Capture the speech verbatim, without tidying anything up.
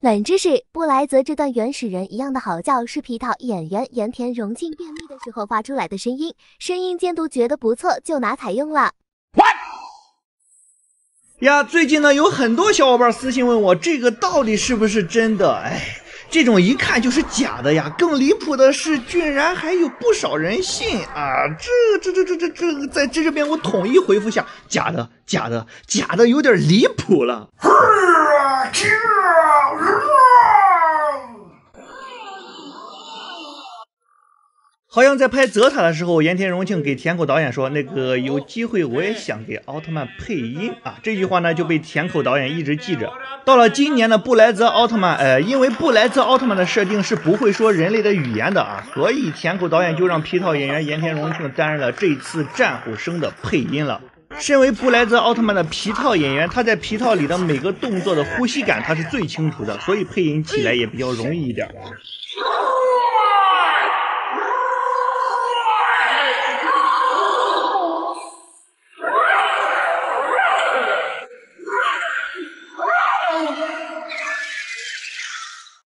冷知识：布莱泽这段原始人一样的嚎叫是皮套演员盐田荣庆便秘的时候发出来的声音，声音监督觉得不错，就拿采用了。 呀，最近呢有很多小伙伴私信问我，这个到底是不是真的？哎，这种一看就是假的呀。更离谱的是，居然还有不少人信啊！这这这这这这，在这这边我统一回复下，假的，假的，假的，有点离谱了。好像在拍泽塔的时候，盐田荣庆给田口导演说：“那个有机会我也想给奥特曼配音啊。”这句话呢就被田口导演一直记着。到了今年的布莱泽奥特曼，呃，因为布莱泽奥特曼的设定是不会说人类的语言的啊，所以田口导演就让皮套演员盐田荣庆担任了这次战虎生的配音了。身为布莱泽奥特曼的皮套演员，他在皮套里的每个动作的呼吸感他是最清楚的，所以配音起来也比较容易一点。